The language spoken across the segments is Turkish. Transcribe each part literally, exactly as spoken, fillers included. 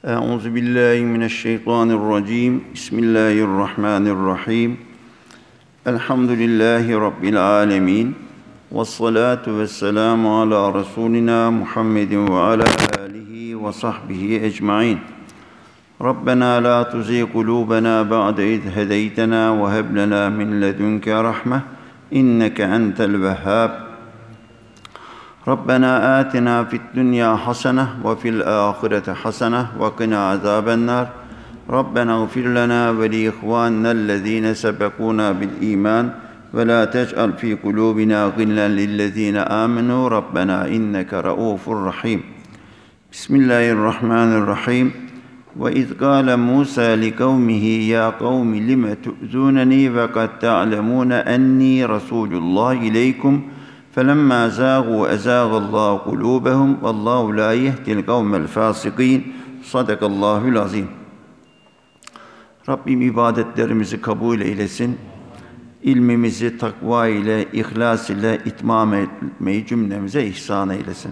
Euzu billahi mineşşeytanirracim. Bismillahirrahmanirrahim. Elhamdülillahi rabbil alamin. Ves salatu vesselamu ala rasulina Muhammedin ve ala alihi ve sahbihi ecmaîn. Rabbena la tuzigh kulubena ba'de iz hedeytena ve heb lena min ledunke rahmeh inneke entel vehhab. Rabbena atina fid dunya hasene ve fil ahireti hasene ve qina azabennar. Rabbena ighfir lana ve li ihvanellezine sebekuna bil iman ve la tec'al fi kulubina gillen lillezine amenu. Rabbena inneke raufur rahim. Bismillahirrahmanirrahim. Ve iz qâle Musa li kavmihi ya kavmi lime tu'zûneni ve kad ta'lemûne enni Rasulullah ileykum. فَلَمَّا زَاغُوا اَزَاغَ اللّٰهُ قُلُوبَهُمْ وَاللّٰهُ لَا يَهْدِي الْقَوْمَ الْفَاسِقِينَ Sadakallahul azim. Rabbim ibadetlerimizi kabul eylesin. İlmimizi takva ile, ihlas ile itmam etmeyi cümlemize ihsan eylesin.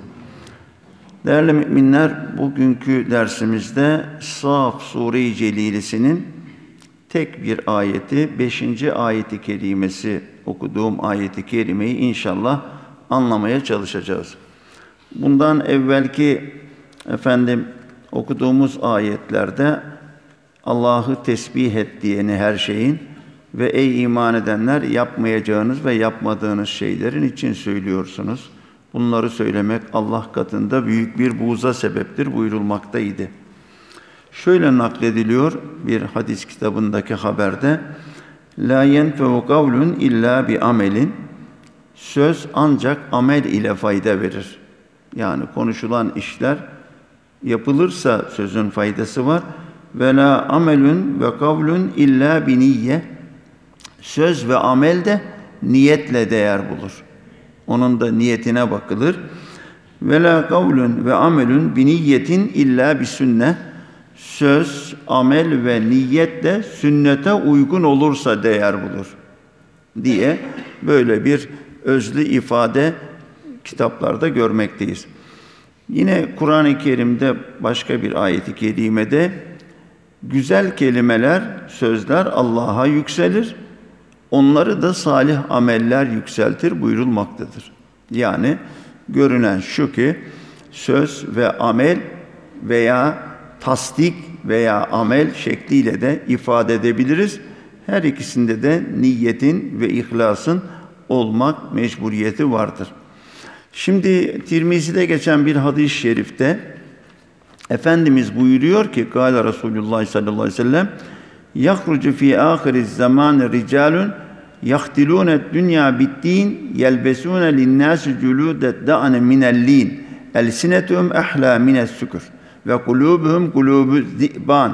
Değerli müminler, bugünkü dersimizde Saf Sure-i Celilesi'nin tek bir ayeti, beşinci ayeti kerimesi okuduğum ayeti kerimeyi inşallah anlamaya çalışacağız. Bundan evvelki efendim okuduğumuz ayetlerde Allah'ı tesbih et diyeni her şeyin ve ey iman edenler yapmayacağınız ve yapmadığınız şeylerin için söylüyorsunuz. Bunları söylemek Allah katında büyük bir buğza sebeptir buyurulmaktaydı. Şöyle naklediliyor bir hadis kitabındaki haberde: La yenfe'u kavlun illa bi amelin. Söz ancak amel ile fayda verir. Yani konuşulan işler yapılırsa sözün faydası var. Ve la amelun ve kavlun illa bi niyye. Söz ve amel de niyetle değer bulur. Onun da niyetine bakılır. Ve la kavlun ve amelun bi niyyetin illa bi sünne. Söz, amel ve niyet de sünnete uygun olursa değer bulur diye böyle bir özlü ifade kitaplarda görmekteyiz. Yine Kur'an-ı Kerim'de başka bir ayet-i kerimede güzel kelimeler, sözler Allah'a yükselir, onları da salih ameller yükseltir buyurulmaktadır. Yani görünen şu ki söz ve amel veya tasdik veya amel şekliyle de ifade edebiliriz. Her ikisinde de niyetin ve ihlasın olmak mecburiyeti vardır. Şimdi Tirmizi'de geçen bir hadis-i şerifte Efendimiz buyuruyor ki Kâle Resulullah sallallahu aleyhi ve sellem yahrucu fî âhiriz zamâne ricâlun yahtilûne dünya bid-dîn yelbesûne linnâsi culûdet da'ne minel-lîn elsinetuhum ehlâ mines-sükür ve kulubuhum kulubu ziban,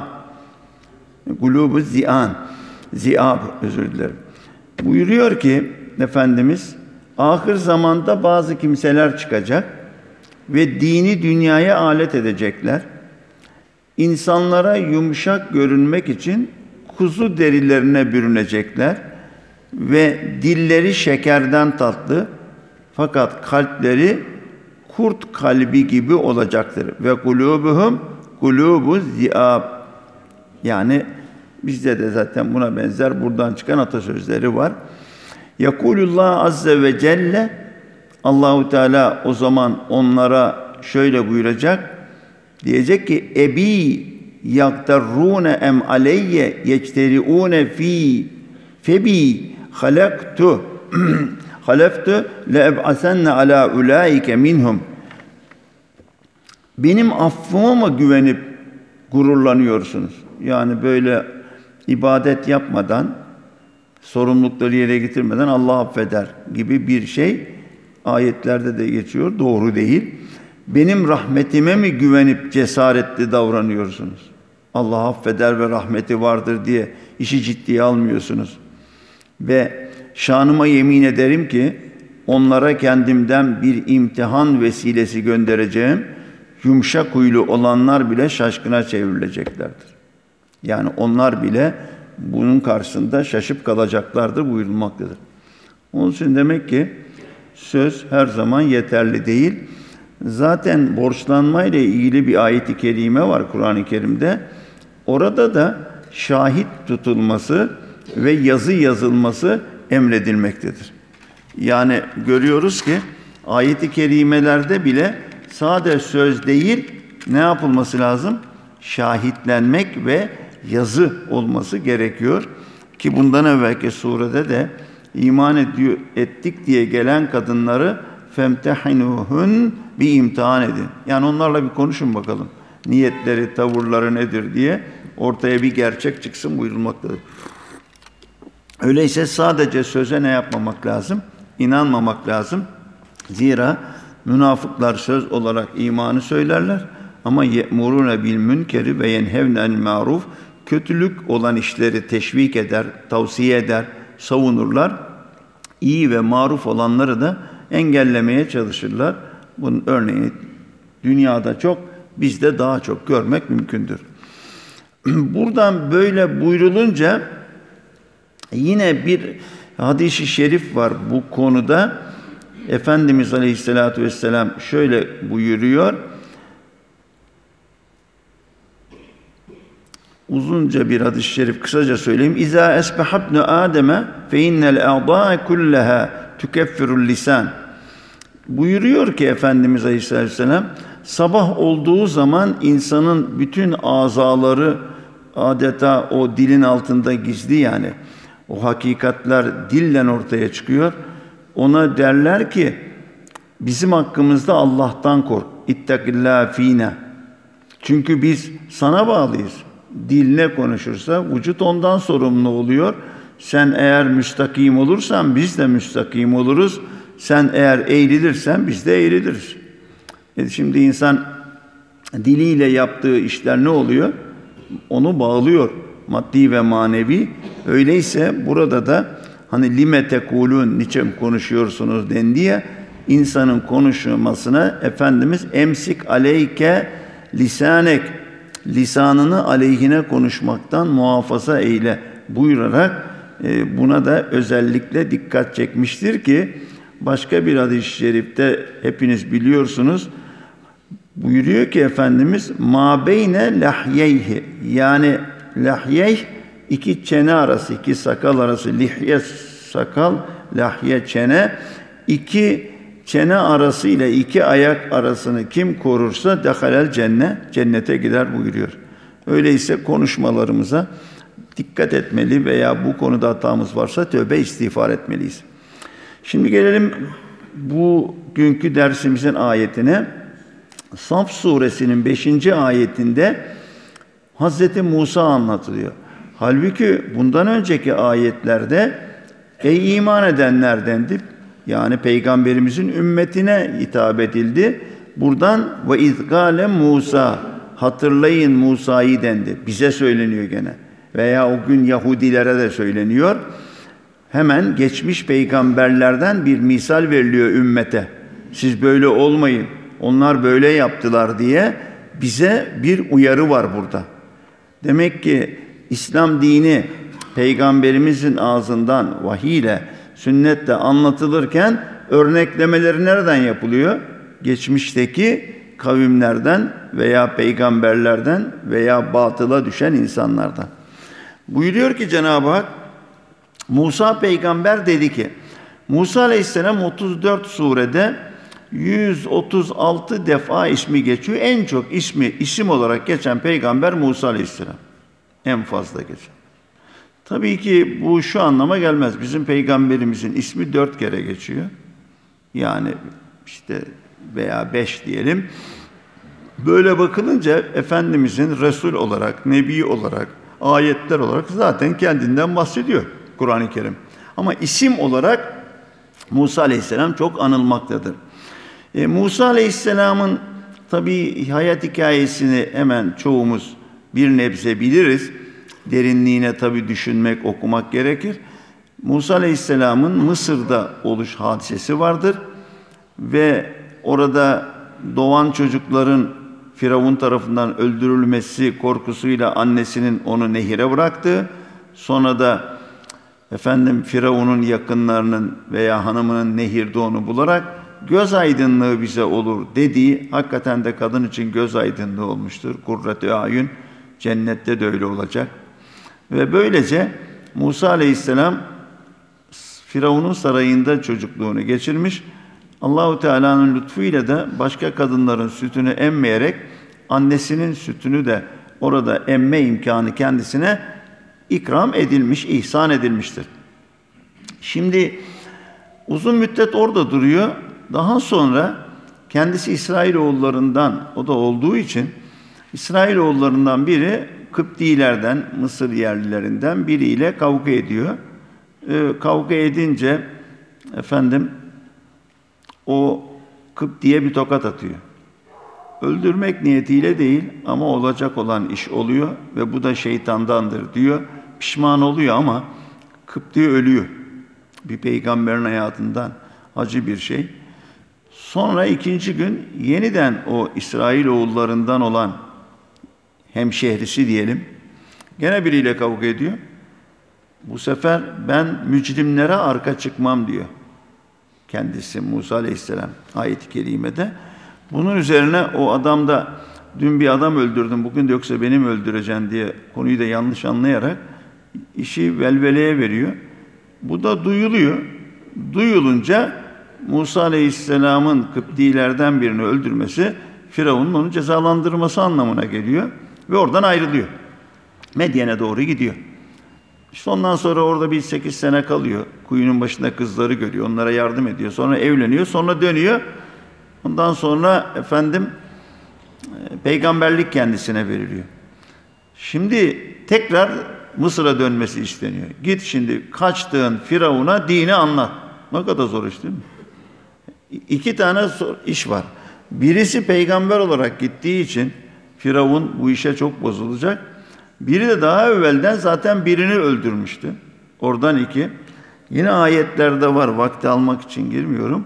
kulubu zian, ziab özür dilerim. Buyuruyor ki Efendimiz, ahir zamanda bazı kimseler çıkacak ve dini dünyaya alet edecekler. İnsanlara yumuşak görünmek için kuzu derilerine bürünecekler ve dilleri şekerden tatlı fakat kalpleri kurt kalbi gibi olacaktır. Ve kulubuhum kulubu ziab. Yani bizde de zaten buna benzer buradan çıkan atasözleri var. Yekulullah azze ve celle, Allahu Teala o zaman onlara şöyle buyuracak. Diyecek ki ebi yaktarrune em aleyye yecteriune fi febi halaktu haleftu le'eb'asenne ala ulaike minhum. Benim affıma mı güvenip gururlanıyorsunuz? Yani böyle ibadet yapmadan, sorumlulukları yere getirmeden Allah affeder gibi bir şey ayetlerde de geçiyor. Doğru değil. Benim rahmetime mi güvenip cesaretli davranıyorsunuz? Allah affeder ve rahmeti vardır diye işi ciddiye almıyorsunuz. Ve şanıma yemin ederim ki onlara kendimden bir imtihan vesilesi göndereceğim. Yumuşak huylu olanlar bile şaşkına çevrileceklerdir. Yani onlar bile bunun karşısında şaşıp kalacaklardır buyurulmaktadır. Onun için demek ki söz her zaman yeterli değil. Zaten borçlanmayla ilgili bir ayet-i kerime var Kur'an-ı Kerim'de. Orada da şahit tutulması ve yazı yazılması emredilmektedir. Yani görüyoruz ki ayet-i kerimelerde bile sade söz değil, ne yapılması lazım? Şahitlenmek ve yazı olması gerekiyor. Ki bundan evvelki surede de iman ediyor, ettik diye gelen kadınları femtehinuhun bir imtihan edin. Yani onlarla bir konuşun bakalım. Niyetleri, tavırları nedir diye ortaya bir gerçek çıksın buyurulmaktadır. Öyleyse sadece söze ne yapmamak lazım? İnanmamak lazım. Zira münafıklar söz olarak imanı söylerler ama ye'murune bil münkeri ve yenhevnel ma'ruf, kötülük olan işleri teşvik eder, tavsiye eder, savunurlar. İyi ve maruf olanları da engellemeye çalışırlar. Bunun örneğini dünyada çok, bizde daha çok görmek mümkündür. Buradan böyle buyrulunca yine bir hadis-i şerif var bu konuda. Efendimiz Aleyhisselatü Vesselam şöyle buyuruyor. Uzunca bir hadis-i şerif, kısaca söyleyeyim. İza esbahabnu Adem'e fe innel a'da'a kullaha tukeffirul lisan. Buyuruyor ki Efendimiz Aleyhisselatü Vesselam, sabah olduğu zaman insanın bütün azaları adeta o dilin altında gizli, yani o hakikatler dillen ortaya çıkıyor. Ona derler ki bizim hakkımızda Allah'tan kork. İttakillâhe fîne. Çünkü biz sana bağlıyız. Dil ne konuşursa vücut ondan sorumlu oluyor. Sen eğer müstakim olursan biz de müstakim oluruz. Sen eğer eğrilirsen biz de eğriliriz. E şimdi insan diliyle yaptığı işler ne oluyor? Onu bağlıyor. Maddi ve manevi. Öyleyse burada da hani lime tekulun, niçin konuşuyorsunuz dendiği, insanın konuşmasına Efendimiz emsik aleyke lisanek, lisanını aleyhine konuşmaktan muhafaza eyle buyurarak e, buna da özellikle dikkat çekmiştir ki başka bir hadis-i şerifte hepiniz biliyorsunuz, buyuruyor ki Efendimiz ma beyne lahyeyhi, yani lahyeyh iki çene arası, iki sakal arası, lihye sakal, lahye çene, iki çene arası ile iki ayak arasını kim korursa dehalel cennet, cennete gider buyuruyor. Öyleyse konuşmalarımıza dikkat etmeli veya bu konuda hatamız varsa tövbe istiğfar etmeliyiz. Şimdi gelelim bugünkü dersimizin ayetine. Saf suresinin beşinci ayetinde Hazreti Musa anlatılıyor. Halbuki bundan önceki ayetlerde ey iman edenler dendi. Yani Peygamberimizin ümmetine hitap edildi. Buradan ve izgâle Musa, hatırlayın Musa'yı dendi. Bize söyleniyor gene. Veya o gün Yahudilere de söyleniyor. Hemen geçmiş peygamberlerden bir misal veriliyor ümmete. Siz böyle olmayın, onlar böyle yaptılar diye bize bir uyarı var burada. Demek ki İslam dini Peygamberimizin ağzından vahiy ile, sünnetle anlatılırken örneklemeleri nereden yapılıyor? Geçmişteki kavimlerden veya peygamberlerden veya batıla düşen insanlardan. Buyuruyor ki Cenab-ı Hak, Musa peygamber dedi ki, Musa aleyhisselam otuz dört surede yüz otuz altı defa ismi geçiyor. En çok ismi isim olarak geçen peygamber Musa aleyhisselam. En fazla geçen. Tabii ki bu şu anlama gelmez. Bizim peygamberimizin ismi dört kere geçiyor. Yani işte veya beş diyelim. Böyle bakılınca Efendimizin Resul olarak, Nebi olarak, ayetler olarak zaten kendinden bahsediyor Kur'an-ı Kerim. Ama isim olarak Musa aleyhisselam çok anılmaktadır. E, Musa aleyhisselamın tabii hayat hikayesini hemen çoğumuz bir nebze biliriz. Derinliğine tabii düşünmek, okumak gerekir. Musa aleyhisselamın Mısır'da oluş hadisesi vardır. Ve orada doğan çocukların Firavun tarafından öldürülmesi korkusuyla annesinin onu nehire bıraktığı, sonra da efendim Firavun'un yakınlarının veya hanımının nehirde onu bularak göz aydınlığı bize olur dediği, hakikaten de kadın için göz aydınlığı olmuştur. Kurrat-ı ayun, cennette de öyle olacak. Ve böylece Musa Aleyhisselam Firavun'un sarayında çocukluğunu geçirmiş. Allahu Teala'nın lütfuyla da başka kadınların sütünü emmeyerek annesinin sütünü de orada emme imkanı kendisine ikram edilmiş, ihsan edilmiştir. Şimdi uzun müddet orada duruyor. Daha sonra kendisi İsrailoğullarından, o da olduğu için İsrailoğullarından biri Kıptilerden, Mısır yerlilerinden biriyle kavga ediyor. Ee, kavga edince efendim o Kıpti'ye bir tokat atıyor. Öldürmek niyetiyle değil ama olacak olan iş oluyor ve bu da şeytandandır diyor. Pişman oluyor ama Kıpti ölüyor. Bir peygamberin hayatından acı bir şey. Sonra ikinci gün yeniden o İsrailoğullarından olan hemşehrisi diyelim, gene biriyle kavga ediyor. Bu sefer ben mücrimlere arka çıkmam diyor kendisi Musa Aleyhisselam ayet-i kerimede. Bunun üzerine o adam da dün bir adam öldürdüm, bugün de yoksa beni mi öldüreceksin diye konuyu da yanlış anlayarak işi velveleye veriyor. Bu da duyuluyor. Duyulunca Musa Aleyhisselam'ın Kıptilerden birini öldürmesi Firavun'un onu cezalandırması anlamına geliyor ve oradan ayrılıyor. Medyen'e doğru gidiyor. İşte ondan sonra orada bir sekiz sene kalıyor. Kuyunun başında kızları görüyor. Onlara yardım ediyor. Sonra evleniyor. Sonra dönüyor. Ondan sonra efendim peygamberlik kendisine veriliyor. Şimdi tekrar Mısır'a dönmesi isteniyor. Git şimdi kaçtığın Firavun'a dini anlat. Ne kadar zor iş değil mi? İki tane iş var. Birisi peygamber olarak gittiği için Firavun bu işe çok bozulacak. Biri de daha evvelden zaten birini öldürmüştü. Oradan iki. Yine ayetlerde var. Vakti almak için girmiyorum.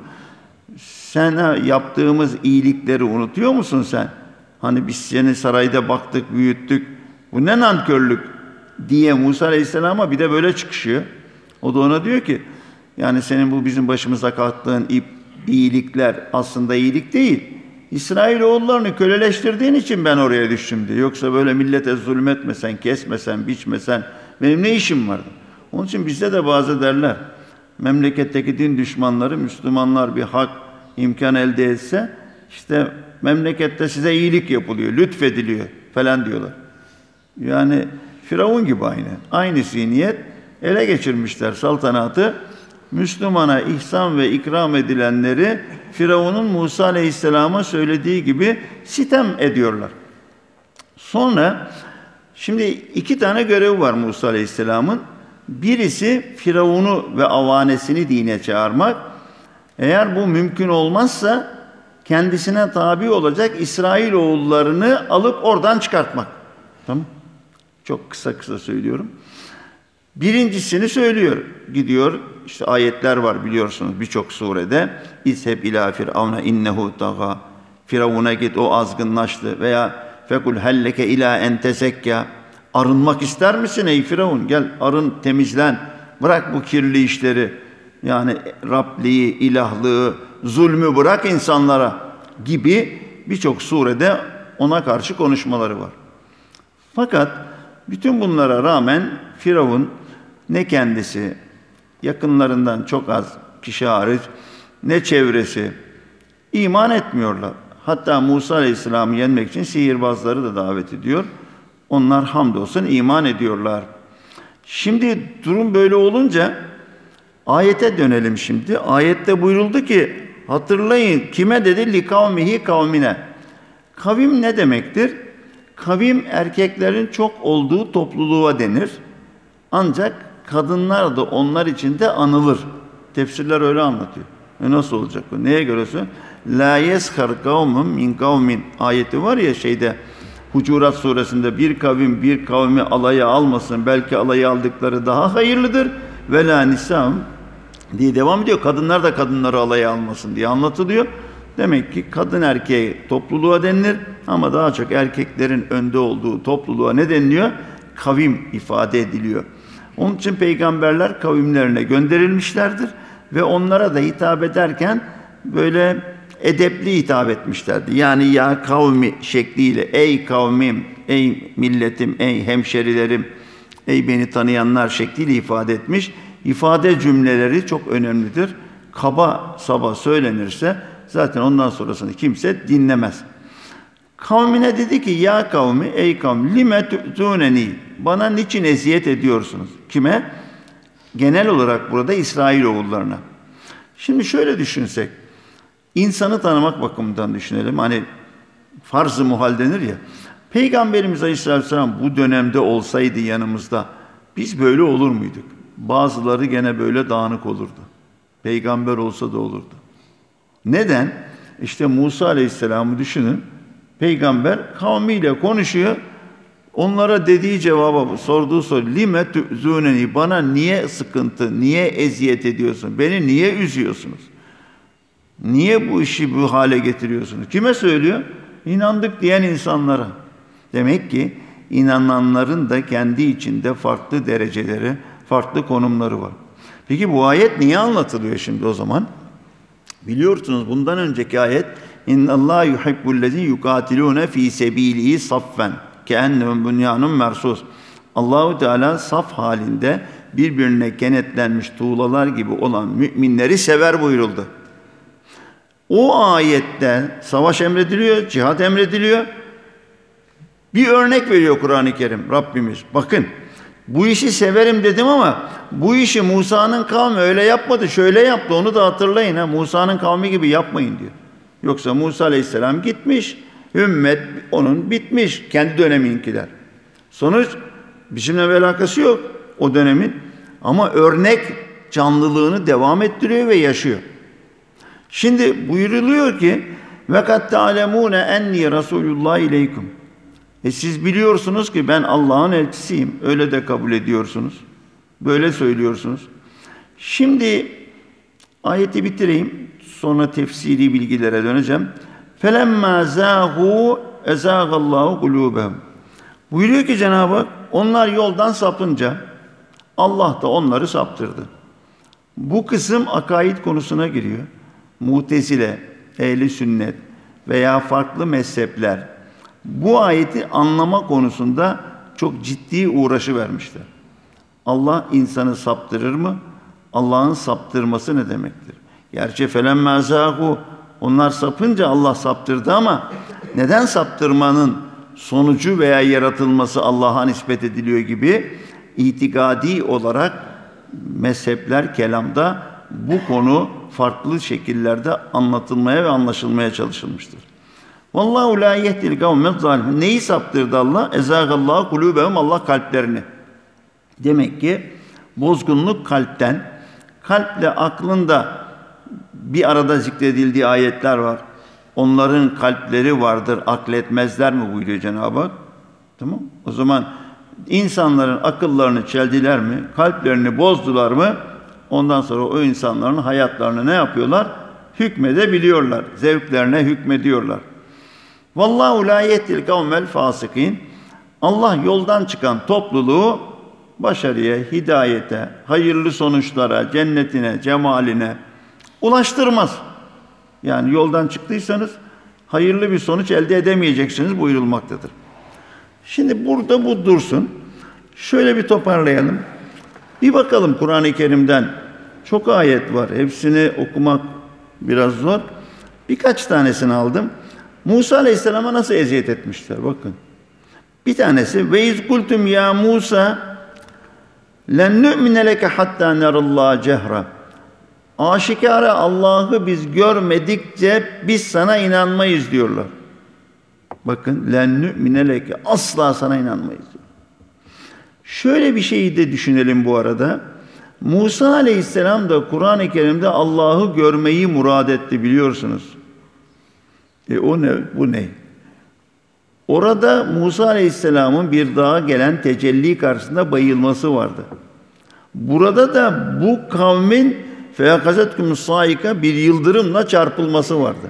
Sana yaptığımız iyilikleri unutuyor musun sen? Hani biz seni sarayda baktık, büyüttük. Bu ne nankörlük diye Musa Aleyhisselam'a bir de böyle çıkışıyor. O da ona diyor ki, yani senin bu bizim başımıza kalktığın iyilikler aslında iyilik değil. İsrailoğullarını köleleştirdiğin için ben oraya düştüm diye. Yoksa böyle millete zulmetmesen, kesmesen, biçmesen benim ne işim vardı? Onun için bizde de bazı derler. Memleketteki din düşmanları, Müslümanlar bir hak, imkan elde etse işte memlekette size iyilik yapılıyor, lütfediliyor falan diyorlar. Yani Firavun gibi aynı. Aynı zihniyet ele geçirmişler saltanatı. Müslümana ihsan ve ikram edilenleri Firavun'un Musa Aleyhisselam'a söylediği gibi sitem ediyorlar. Sonra şimdi iki tane görevi var Musa Aleyhisselam'ın. Birisi Firavun'u ve avanesini dine çağırmak. Eğer bu mümkün olmazsa kendisine tabi olacak İsrailoğullarını alıp oradan çıkartmak. Tamam? Çok kısa kısa söylüyorum. Birincisini söylüyor. Gidiyor, işte ayetler var biliyorsunuz birçok surede. İzheb ila firavuna innehu taga. Firavun'a git, o azgınlaştı. Veya fekul helleke ila en tezekka. Arınmak ister misin ey Firavun? Gel arın, temizlen. Bırak bu kirli işleri. Yani Rabliği, ilahlığı, zulmü bırak insanlara gibi birçok surede ona karşı konuşmaları var. Fakat bütün bunlara rağmen Firavun ne kendisi, yakınlarından çok az kişi hariç, ne çevresi iman etmiyorlar. Hatta Musa Aleyhisselam'ı yenmek için sihirbazları da davet ediyor. Onlar hamdolsun iman ediyorlar. Şimdi durum böyle olunca ayete dönelim şimdi. Ayette buyuruldu ki, hatırlayın kime dedi? Li kavmihi kavmine. Kavim ne demektir? Kavim erkeklerin çok olduğu topluluğa denir. Ancak kadınlar da onlar içinde anılır. Tefsirler öyle anlatıyor. E nasıl olacak bu? Neye göre söylüyor? La yeskar kavmun min kavmin ayeti var ya şeyde, Hucurat suresinde, bir kavim bir kavmi alaya almasın, belki alaya aldıkları daha hayırlıdır. Ve la nisam diye devam ediyor. Kadınlar da kadınları alaya almasın diye anlatılıyor. Demek ki kadın erkeği topluluğa denilir ama daha çok erkeklerin önde olduğu topluluğa ne deniliyor? Kavim ifade ediliyor. Onun için peygamberler kavimlerine gönderilmişlerdir ve onlara da hitap ederken böyle edepli hitap etmişlerdi. Yani ya kavmi şekliyle, ey kavmim, ey milletim, ey hemşerilerim, ey beni tanıyanlar şekliyle ifade etmiş. İfade cümleleri çok önemlidir. Kaba saba söylenirse zaten ondan sonrasını kimse dinlemez. Kavmine dedi ki ya kavmi, ey kavmi, lime tu'tuneni, bana niçin eziyet ediyorsunuz? Kime? Genel olarak burada İsrailoğullarına. Şimdi şöyle düşünsek, insanı tanımak bakımından düşünelim. Hani farz-ı muhal denir ya. Peygamberimiz Aleyhisselam bu dönemde olsaydı yanımızda biz böyle olur muyduk? Bazıları gene böyle dağınık olurdu. Peygamber olsa da olurdu. Neden? İşte Musa Aleyhisselam'ı düşünün. Peygamber kavmiyle konuşuyor. Onlara dediği cevaba, sorduğu soru, lime tu'zuneni, bana niye sıkıntı, niye eziyet ediyorsun? Beni niye üzüyorsunuz? Niye bu işi bu hale getiriyorsunuz? Kime söylüyor? İnandık diyen insanlara. Demek ki inananların da kendi içinde farklı dereceleri, farklı konumları var. Peki bu ayet niye anlatılıyor şimdi o zaman? Biliyorsunuz bundan önceki ayet İnnallâhu yuhibbullezî yukatilûne fî sebîlihi saffen keennehum bunyanun mersus. Allahu Teala saf halinde birbirine kenetlenmiş tuğlalar gibi olan müminleri sever buyuruldu. O ayette savaş emrediliyor, cihat emrediliyor. Bir örnek veriyor Kur'an-ı Kerim Rabbimiz. Bakın, bu işi severim dedim ama bu işi Musa'nın kavmi öyle yapmadı, şöyle yaptı, onu da hatırlayın. Ha. Musa'nın kavmi gibi yapmayın diyor. Yoksa Musa Aleyhisselam gitmiş, ümmet onun bitmiş, kendi döneminkiler. Sonuç bizimle bir alakası yok o dönemin. Ama örnek canlılığını devam ettiriyor ve yaşıyor. Şimdi buyuruluyor ki وَقَدْ تَعْلَمُونَ اَنِّي Resulullah ileykum. E siz biliyorsunuz ki ben Allah'ın elçisiyim. Öyle de kabul ediyorsunuz. Böyle söylüyorsunuz. Şimdi ayeti bitireyim. Sonra tefsiri bilgilere döneceğim. فَلَمَّا زَاغُوا اَزَاغَ اللّٰهُ قُلُوبَهُمْ. Buyuruyor ki Cenab-ı Hak, onlar yoldan sapınca Allah da onları saptırdı. Bu kısım akaid konusuna giriyor. Mutezile, ehli sünnet veya farklı mezhepler bu ayeti anlama konusunda çok ciddi uğraşı vermişler. Allah insanı saptırır mı? Allah'ın saptırması ne demektir? Gerçi felemmâ zâhu, onlar sapınca Allah saptırdı ama neden saptırmanın sonucu veya yaratılması Allah'a nispet ediliyor gibi itikadi olarak mezhepler kelamda bu konu farklı şekillerde anlatılmaya ve anlaşılmaya çalışılmıştır. Vallahu la yehdil kavmez zalimin. Neyi saptırdı Allah? Ezâgallahu kulûbehum, Allah kalplerini. Demek ki bozgunluk kalpten, kalple aklında bir arada zikredildiği ayetler var. Onların kalpleri vardır, akletmezler mi buyuruyor Cenab-ı Hak? Tamam. O zaman insanların akıllarını çeldiler mi? Kalplerini bozdular mı? Ondan sonra o insanların hayatlarını ne yapıyorlar? Hükmedebiliyorlar. Zevklerine hükmediyorlar. Vallahu la yehdil kavmel fasikin. Allah yoldan çıkan topluluğu başarıya, hidayete, hayırlı sonuçlara, cennetine, cemaline ulaştırmaz. Yani yoldan çıktıysanız hayırlı bir sonuç elde edemeyeceksiniz buyurulmaktadır. Şimdi burada bu dursun. Şöyle bir toparlayalım. Bir bakalım Kur'an-ı Kerim'den. Çok ayet var. Hepsini okumak biraz zor. Birkaç tanesini aldım. Musa Aleyhisselam'a nasıl eziyet etmişler bakın. Bir tanesi ve iz kultum ya Musa len nu'mine leke hatta nerallaha cehra. Aşikare Allah'ı biz görmedikçe biz sana inanmayız diyorlar. Bakın len nu'mine leke, asla sana inanmayız diyor. Şöyle bir şeyi de düşünelim bu arada. Musa Aleyhisselam da Kur'an-ı Kerim'de Allah'ı görmeyi murad etti biliyorsunuz. E o ne? Bu ne? Orada Musa Aleyhisselam'ın bir dağa gelen tecelli karşısında bayılması vardı. Burada da bu kavmin feyakazetkum saika, bir yıldırımla çarpılması vardı.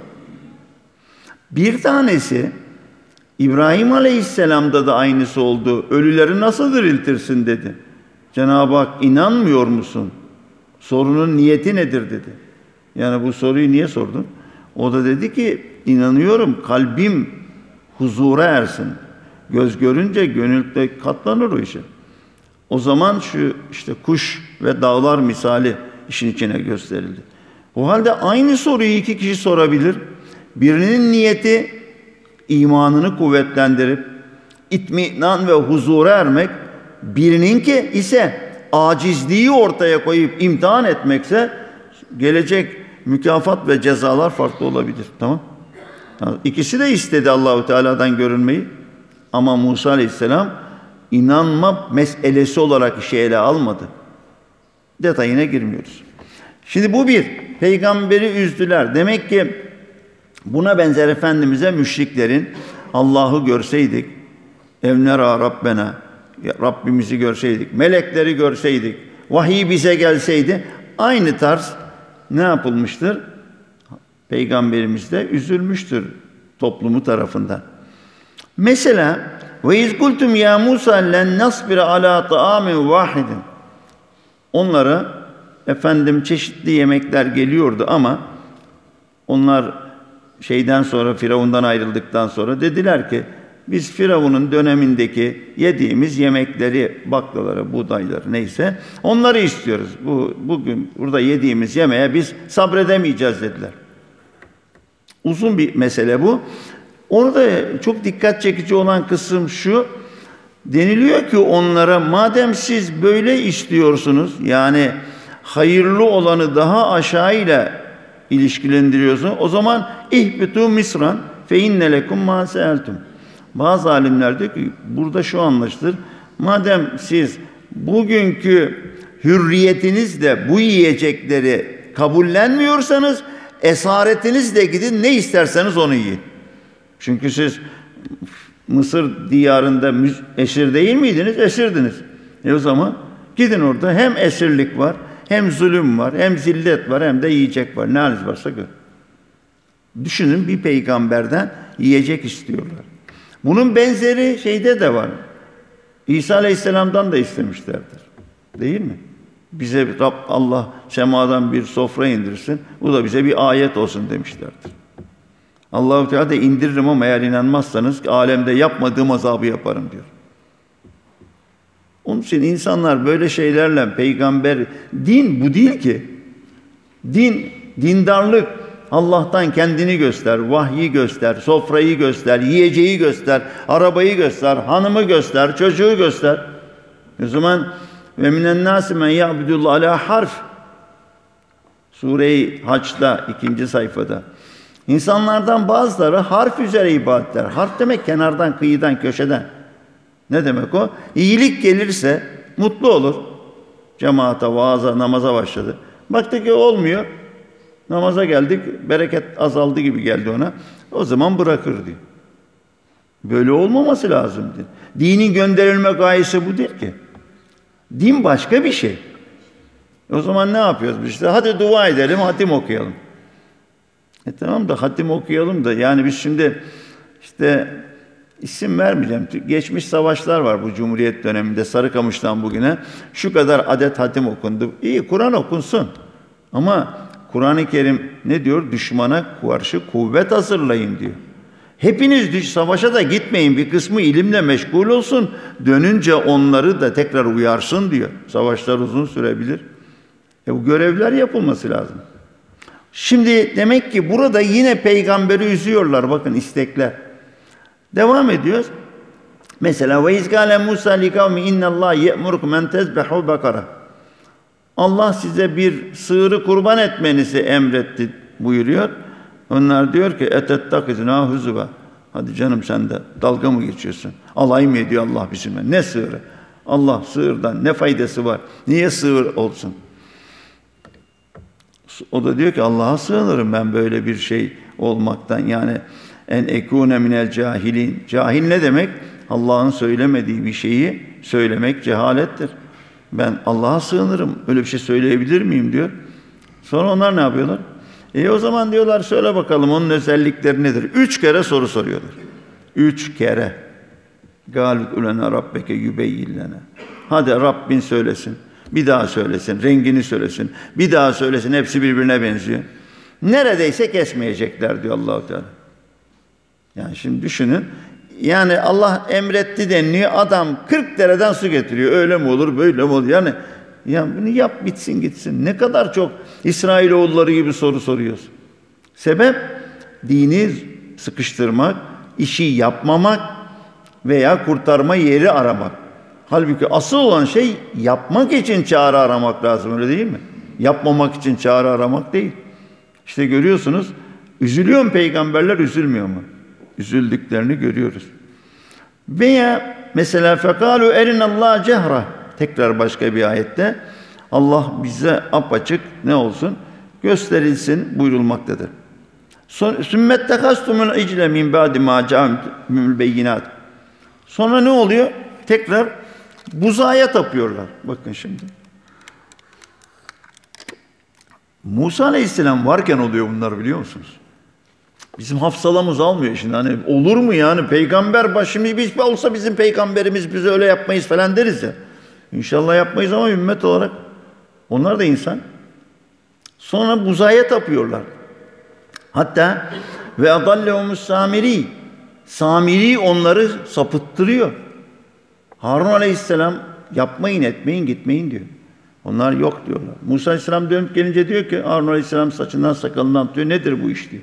Bir tanesi İbrahim Aleyhisselam'da da aynısı oldu. Ölüleri nasıl diriltirsin dedi. Cenab-ı Hak inanmıyor musun? Sorunun niyeti nedir dedi. Yani bu soruyu niye sordun? O da dedi ki inanıyorum kalbim huzura ersin. Göz görünce gönülde katlanır o işe. O zaman şu işte kuş ve dağlar misali işin içine gösterildi. O halde aynı soruyu iki kişi sorabilir. Birinin niyeti imanını kuvvetlendirip itminan ve huzura ermek, birininki ise acizliği ortaya koyup imtihan etmekse gelecek mükafat ve cezalar farklı olabilir. Tamam? İkisi de istedi Allahu Teala'dan görünmeyi. Ama Musa Aleyhisselam inanma meselesi olarak işe ele almadı. Detayına girmiyoruz. Şimdi bu bir. Peygamberi üzdüler. Demek ki buna benzer Efendimiz'e müşriklerin Allah'ı görseydik, evnera Rabbena, Rabbimizi görseydik, melekleri görseydik, vahiy bize gelseydi, aynı tarz ne yapılmıştır? Peygamberimiz de üzülmüştür toplumu tarafından. Mesela ve izkultum ya Musa len nasbira ala ta'amin vahidin. Onlara efendim çeşitli yemekler geliyordu ama onlar şeyden sonra Firavundan ayrıldıktan sonra dediler ki biz Firavun'un dönemindeki yediğimiz yemekleri, baklaları, buğdayları neyse onları istiyoruz. Bu bugün burada yediğimiz yemeğe biz sabredemeyeceğiz dediler. Uzun bir mesele bu. Orada çok dikkat çekici olan kısım şu. Deniliyor ki onlara madem siz böyle istiyorsunuz yani hayırlı olanı daha aşağıyla ilişkilendiriyorsunuz. O zaman ihbitu misran fe inne lekum ma seeltum. Bazı alimler diyor ki burada şu anlaşılır. Madem siz bugünkü hürriyetinizle bu yiyecekleri kabullenmiyorsanız esaretinizle gidin ne isterseniz onu yiyin. Çünkü siz Mısır diyarında esir değil miydiniz? Esirdiniz. E o zaman gidin orada hem esirlik var, hem zulüm var, hem zillet var, hem de yiyecek var. Ne haliniz varsa gör. Düşünün bir peygamberden yiyecek istiyorlar. Bunun benzeri şeyde de var. İsa Aleyhisselam'dan da istemişlerdir. Değil mi? Bize Rab Allah semadan bir sofra indirsin. Bu da bize bir ayet olsun demişlerdir. Allah-u Teala da indiririm ama eğer inanmazsanız alemde yapmadığım azabı yaparım diyor. Onun için insanlar böyle şeylerle peygamber, din bu değil ki. Din, dindarlık. Allah'tan kendini göster, vahyi göster, sofrayı göster, yiyeceği göster, arabayı göster, hanımı göster, çocuğu göster. O zaman ve minen nâsi men ya'budullah ala harf. Sure-i Haç'ta ikinci sayfada. İnsanlardan bazıları harf üzere ibadetler. Harf demek kenardan, kıyıdan, köşeden. Ne demek o? İyilik gelirse mutlu olur. Cemaate, vaaza, namaza başladı. Baktı ki olmuyor. Namaza geldik, bereket azaldı gibi geldi ona. O zaman bırakır diyor. Böyle olmaması lazım diyor. Dinin gönderilme gayesi bu değil ki. Din başka bir şey. O zaman ne yapıyoruz biz işte? Hadi dua edelim, hatim okuyalım. E tamam da hatim okuyalım da yani biz şimdi işte isim vermeyeceğim. Geçmiş savaşlar var bu Cumhuriyet döneminde Sarıkamış'tan bugüne. Şu kadar adet hatim okundu. İyi Kur'an okunsun. Ama Kur'an-ı Kerim ne diyor? Düşmana karşı kuvvet hazırlayın diyor. Hepiniz düş savaşa da gitmeyin. Bir kısmı ilimle meşgul olsun. Dönünce onları da tekrar uyarsın diyor. Savaşlar uzun sürebilir. E bu görevler yapılması lazım. Şimdi demek ki burada yine peygamberi üzüyorlar. Bakın istekler. Devam ediyoruz. Mesela ve izgâle Musa li kavmi innallâh ye'murukum en tezbehu bakara. Allah size bir sığırı kurban etmenizi emretti buyuruyor. Onlar diyor ki etettakizna huzuva. Hadi canım sen de dalga mı geçiyorsun? Alay mı ediyor Allah bizimle? Ne sığırı? Allah sığırdan ne faydası var? Niye sığır olsun? O da diyor ki Allah'a sığınırım ben böyle bir şey olmaktan. Yani en ekune minel cahilin. Cahil ne demek? Allah'ın söylemediği bir şeyi söylemek cehalettir. Ben Allah'a sığınırım. Öyle bir şey söyleyebilir miyim diyor. Sonra onlar ne yapıyorlar? E o zaman diyorlar söyle bakalım onun özellikleri nedir? Üç kere soru soruyorlar. Üç kere. Galib ulena rabbeke yübeyyillene. Hadi Rabbin söylesin. Bir daha söylesin. Rengini söylesin. Bir daha söylesin. Hepsi birbirine benziyor. Neredeyse kesmeyecekler diyor Allah-u Teala. Yani şimdi düşünün. Yani Allah emretti deniliyor. Adam kırk dereden su getiriyor. Öyle mi olur, böyle mi olur? Yani ya bunu yap bitsin gitsin. Ne kadar çok İsrailoğulları gibi soru soruyoruz. Sebep dini sıkıştırmak, işi yapmamak veya kurtarma yeri aramak. Halbuki asıl olan şey yapmak için çare aramak lazım, öyle değil mi? Yapmamak için çare aramak değil. İşte görüyorsunuz, üzülüyor mu peygamberler, üzülmüyor mu? Üzüldüklerini görüyoruz. Veya mesela fekalu erinallah cehra. Tekrar başka bir ayette Allah bize apaçık ne olsun? Gösterilsin buyurulmaktadır. Sümmet tekastumul icle min ba'di ma ca'amul beyinat. Sonra ne oluyor? Tekrar buzağıya tapıyorlar. Bakın şimdi. Musa Aleyhisselam varken oluyor bunlar, biliyor musunuz? Bizim hafsalamız almıyor şimdi. Hani olur mu yani? Peygamber başımız bir olsa bizim peygamberimiz, biz öyle yapmayız falan deriz ya. İnşallah yapmayız ama ümmet olarak onlar da insan. Sonra buzağıya tapıyorlar. Hatta ve adallehumus samiri. Samiri onları sapıttırıyor. Harun Aleyhisselam yapmayın, etmeyin, gitmeyin diyor. Onlar yok diyorlar. Musa Aleyhisselam dönüp gelince diyor ki Harun Aleyhisselam saçından sakalından tutuyor. Nedir bu iş diyor.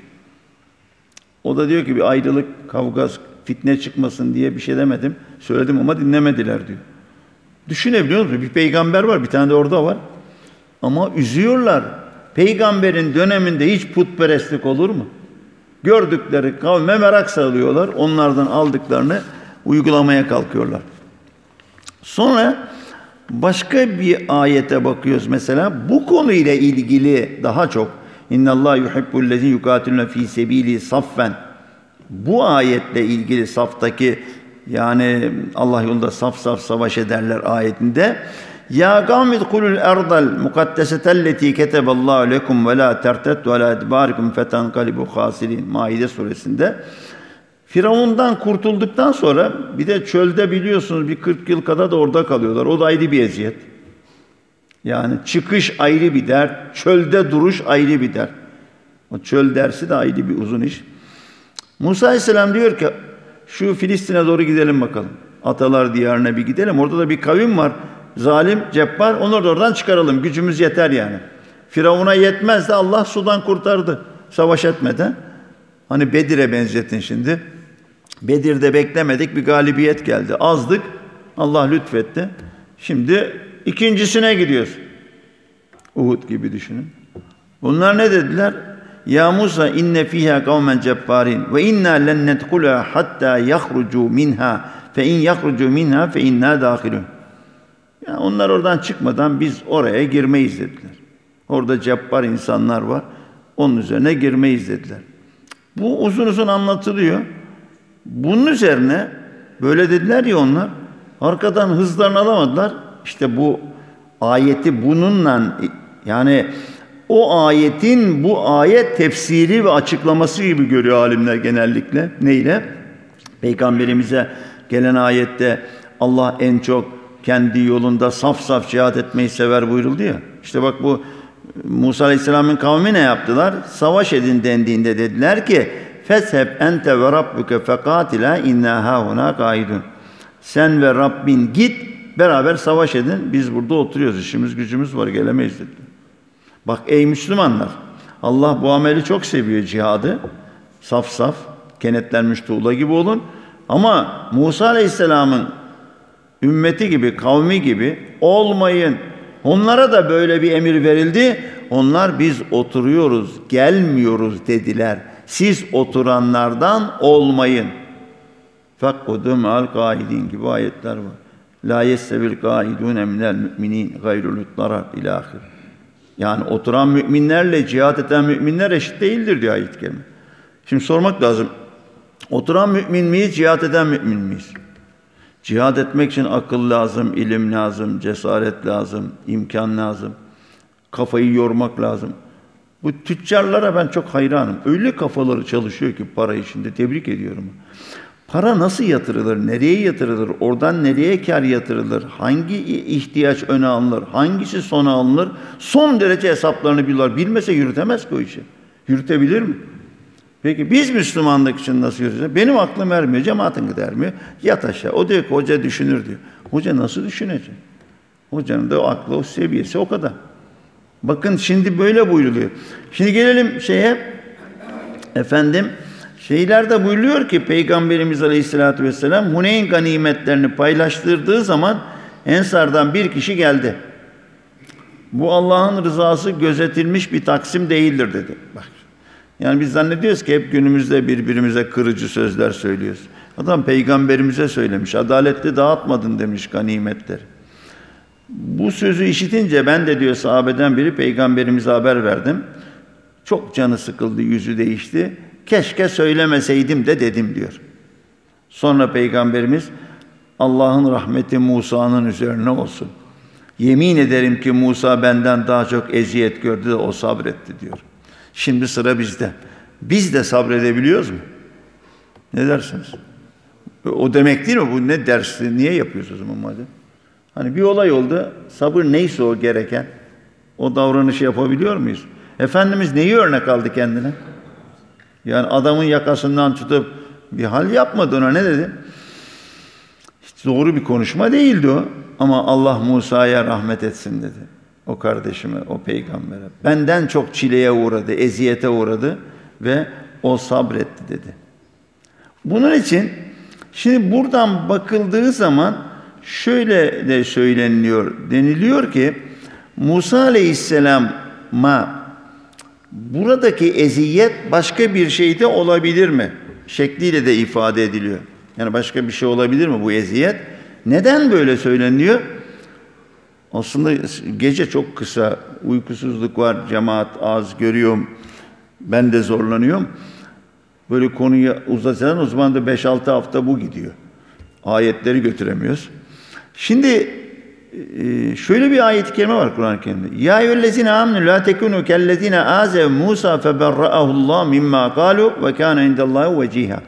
O da diyor ki bir ayrılık, kavga, fitne çıkmasın diye bir şey demedim. Söyledim ama dinlemediler diyor. Düşünebiliyor musunuz? Bir peygamber var, bir tane de orada var. Ama üzüyorlar. Peygamberin döneminde hiç putperestlik olur mu? Gördükleri kavme merak salıyorlar. Onlardan aldıklarını uygulamaya kalkıyorlar. Sonra başka bir ayete bakıyoruz mesela. Bu konuyla ilgili daha çok İnnallâh yuhibbullezî yukâtilûne fî sebîlî saffen. Bu ayetle ilgili saftaki, yani Allah yolunda saf saf savaş ederler ayetinde. Ya kavmi dkulul erdal mukaddesetelleti keteballahu lekum ve la tertettu ala edbarikum fetanqalibu khasirin. Maide suresinde. Firavundan kurtulduktan sonra bir de çölde biliyorsunuz bir kırk yıl kadar da orada kalıyorlar. O da ayrı bir eziyet. Yani çıkış ayrı bir dert, çölde duruş ayrı bir dert. O çöl dersi de ayrı bir uzun iş. Musa Aleyhisselam diyor ki şu Filistin'e doğru gidelim bakalım. Atalar diyarına bir gidelim. Orada da bir kavim var. Zalim, cebbar. Onları da oradan çıkaralım. Gücümüz yeter yani. Firavun'a yetmez de Allah sudan kurtardı. Savaş etmeden. Hani Bedir'e benzetin şimdi. Bedir'de beklemedik bir galibiyet geldi. Azdık. Allah lütfetti. Şimdi ikincisine gidiyoruz. Uhud gibi düşünün. Bunlar ne dediler? Ya Musa inne fiha kavmen cebbarin ve inna len nedkhula hatta yahrucu minha fe in yahrucu minha fe inna dahilun. Yani onlar oradan çıkmadan biz oraya girmeyiz dediler. Orada cebbar insanlar var. Onun üzerine girmeyiz dediler. Bu uzun uzun anlatılıyor. Bunun üzerine böyle dediler ya onlar. Arkadan hızlarını alamadılar. İşte bu ayeti bununla, yani o ayetin bu ayet tefsiri ve açıklaması gibi görüyor alimler genellikle. Neyle? Peygamberimize gelen ayette Allah en çok kendi yolunda saf saf cihat etmeyi sever buyuruldu ya. İşte bak bu Musa Aleyhisselam'ın kavmi ne yaptılar? Savaş edin dendiğinde dediler ki fesheb ente ve rabbuke fekatila inna hauna kaidun. Sen ve Rabbin git beraber savaş edin. Biz burada oturuyoruz. İşimiz gücümüz var, gelemeyiz dediler. Bak ey Müslümanlar, Allah bu ameli çok seviyor, cihadı. Saf saf, kenetlenmiş tuğla gibi olun. Ama Musa Aleyhisselam'ın ümmeti gibi, kavmi gibi olmayın. Onlara da böyle bir emir verildi. Onlar biz oturuyoruz, gelmiyoruz dediler. Siz oturanlardan olmayın. Fakkudu me'al kaidin gibi ayetler var. La yessevil kaidune minel müminin gayrul darar ila ahir. Yani oturan müminlerle cihat eden müminler eşit değildir diyor ayet-i kerime. Şimdi sormak lazım. Oturan mümin miyiz, cihat eden mümin miyiz? Cihad etmek için akıl lazım, ilim lazım, cesaret lazım, imkan lazım. Kafayı yormak lazım. Bu tüccarlara ben çok hayranım. Öyle kafaları çalışıyor ki para içinde, tebrik ediyorum. Para nasıl yatırılır, nereye yatırılır, oradan nereye kar yatırılır, hangi ihtiyaç öne alınır, hangisi sona alınır, son derece hesaplarını biliyorlar. Bilmese yürütemez ki o işi. Yürütebilir mi? Peki biz Müslümanlık için nasıl yürüteceğiz? Benim aklım ermiyor, cemaatin gider mi? Yat aşağı. O diyor ki hoca düşünür diyor. Hoca nasıl düşünecek? Hocanın da o aklı, o seviyesi o kadar. Bakın şimdi böyle buyruluyor. Şimdi gelelim şeye, efendim, şeylerde buyuruyor ki Peygamberimiz Aleyhisselatü Vesselam Huneyn ganimetlerini paylaştırdığı zaman Ensar'dan bir kişi geldi. Bu Allah'ın rızası gözetilmiş bir taksim değildir dedi. Bak. Yani biz zannediyoruz ki hep günümüzde birbirimize kırıcı sözler söylüyoruz. Adam Peygamberimize söylemiş. Adaletli dağıtmadın demiş ganimetleri. Bu sözü işitince ben de diyor sahabeden biri Peygamberimize haber verdim. Çok canı sıkıldı, yüzü değişti. Keşke söylemeseydim de dedim diyor. Sonra Peygamberimiz Allah'ın rahmeti Musa'nın üzerine olsun. Yemin ederim ki Musa benden daha çok eziyet gördü de o sabretti diyor. Şimdi sıra bizde. Biz de sabredebiliyoruz mu? Ne dersiniz? O demek değil mi? Bu ne dersi? Niye yapıyoruz o zaman madem? Hani bir olay oldu. Sabır neyse o gereken. O davranışı yapabiliyor muyuz? Efendimiz neyi örnek aldı kendine? Yani adamın yakasından tutup bir hal yapmadı, ona ne dedi? Hiç doğru bir konuşma değildi o. Ama Allah Musa'ya rahmet etsin dedi. O kardeşime, o peygambere. Benden çok çileye uğradı, eziyete uğradı ve o sabretti dedi. Bunun için şimdi buradan bakıldığı zaman şöyle de söyleniliyor, deniliyor ki Musa Aleyhisselam'a buradaki eziyet başka bir şey de olabilir mi? Şekliyle de ifade ediliyor. Yani başka bir şey olabilir mi bu eziyet? Neden böyle söyleniyor? Aslında gece çok kısa, uykusuzluk var, cemaat az, görüyorum. Ben de zorlanıyorum. Böyle konuyu uzatsan o zaman da beş altı hafta bu gidiyor. Ayetleri götüremiyoruz. Şimdi şöyle bir ayet-i kerime var Kur'an-ı Kerim'de. Ya eyyühellezine amenu la tekunu kellezine azev Musa feberra'ahullah mimma kalu ve kâne indallahi veciha.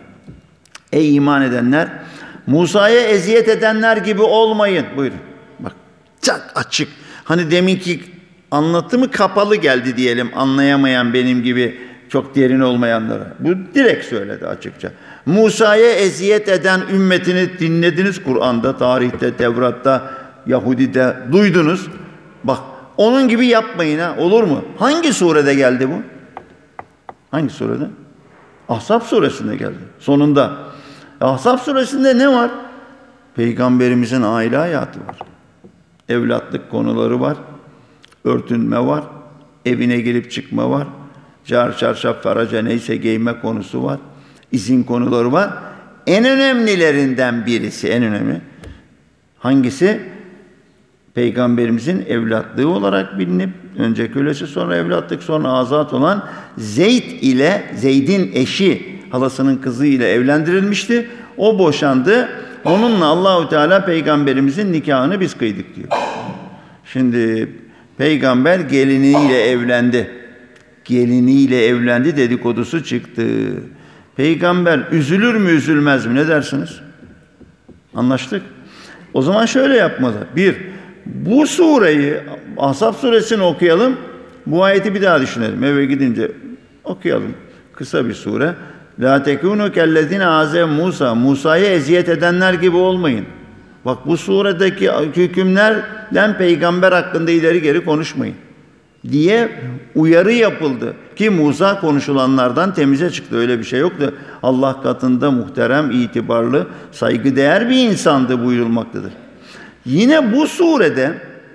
Ey iman edenler, Musa'ya eziyet edenler gibi olmayın. Buyurun. Bak, çok açık. Hani deminki anlatımı kapalı geldi diyelim, anlayamayan benim gibi çok derin olmayanlara. Bu direkt söyledi açıkça. Musa'ya eziyet eden ümmetini dinlediniz Kur'an'da, tarihte, Tevrat'ta, Yahudi'de duydunuz. Bak, onun gibi yapmayın ha, olur mu? Hangi surede geldi bu? Hangi surede? Ahzab suresinde geldi. Sonunda. Ahzab suresinde ne var? Peygamberimizin aile hayatı var. Evlatlık konuları var. Örtünme var. Evine girip çıkma var. Car, çarşaf, faraca neyse giyme konusu var. İzin konuları var. En önemlilerinden birisi, en önemli. Hangisi? Peygamberimizin evlatlığı olarak bilinip, önce kölesi sonra evlatlık sonra azat olan Zeyd ile, Zeyd'in eşi, halasının kızı ile evlendirilmişti. O boşandı. Onunla Allahu Teala Peygamberimizin nikahını biz kıydık diyor. Şimdi Peygamber geliniyle evlendi. Geliniyle evlendi dedikodusu çıktı. Peygamber üzülür mü üzülmez mi? Ne dersiniz? Anlaştık. O zaman şöyle yapmalı. Bir, bu sureyi, Ahzab suresini okuyalım. Bu ayeti bir daha düşünelim. Eve gidince okuyalım. Kısa bir sure. La tekunu kellezine azev Musa. Musa'ya eziyet edenler gibi olmayın. Bak bu suredeki hükümlerden peygamber hakkında ileri geri konuşmayın diye uyarı yapıldı. Ki Musa konuşulanlardan temize çıktı. Öyle bir şey yoktu. Allah katında muhterem, itibarlı, saygıdeğer bir insandı buyurulmaktadır. Yine bu surede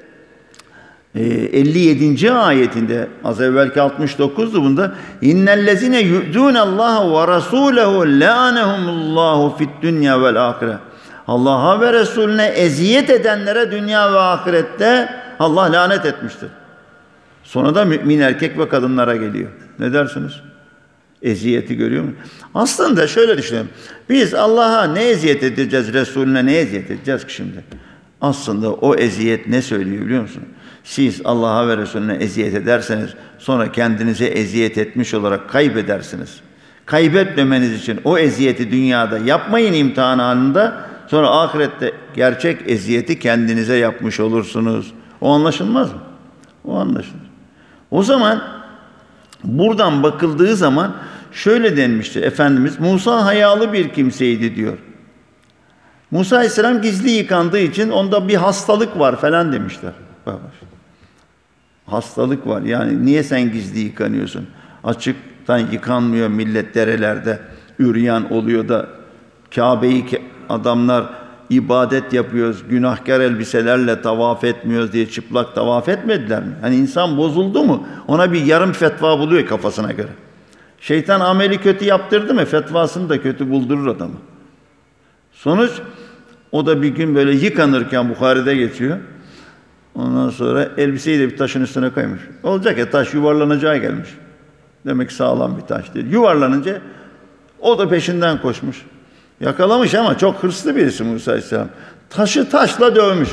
elli yedinci ayetinde, az evvelki altmış dokuzdu bunda, innellezine yu'dunallaha ve rasulehu la'anehumullahu fid dünya vel ahire. Allah'a ve Resulüne eziyet edenlere dünya ve ahirette Allah lanet etmiştir. Sonra da mümin erkek ve kadınlara geliyor. Ne dersiniz? Eziyeti görüyor musunuz? Aslında şöyle düşünelim. Biz Allah'a ne eziyet edeceğiz, Resulüne ne eziyet edeceğiz ki şimdi? Aslında o eziyet ne söylüyor biliyor musunuz? Siz Allah'a ve Resulüne eziyet ederseniz sonra kendinize eziyet etmiş olarak kaybedersiniz. Kaybetmemeniz için o eziyeti dünyada yapmayın imtihan anında, sonra ahirette gerçek eziyeti kendinize yapmış olursunuz. O anlaşılmaz mı? O anlaşılır. O zaman Buradan bakıldığı zaman şöyle denmiştir. Efendimiz Musa hayalı bir kimseydi diyor. Musa Aleyhisselam gizli yıkandığı için onda bir hastalık var falan demişler. Hastalık var. Yani niye sen gizli yıkanıyorsun? Açıktan yıkanmıyor millet derelerde. Üryan oluyor da Kabe'yi adamlar ibadet yapıyoruz, günahkar elbiselerle tavaf etmiyoruz diye çıplak tavaf etmediler mi? Hani insan bozuldu mu? Ona bir yarım fetva buluyor kafasına göre. Şeytan ameli kötü yaptırdı mı? Fetvasını da kötü buldurur adamı. Sonuç o da bir gün böyle yıkanırken Bukhari'de geçiyor. Ondan sonra elbiseyi de bir taşın üstüne koymuş. Olacak ya taş yuvarlanacağı gelmiş. Demek sağlam bir taş değil. Yuvarlanınca o da peşinden koşmuş. Yakalamış ama çok hırslı birisi Musa Aleyhisselam. Taşı taşla dövmüş.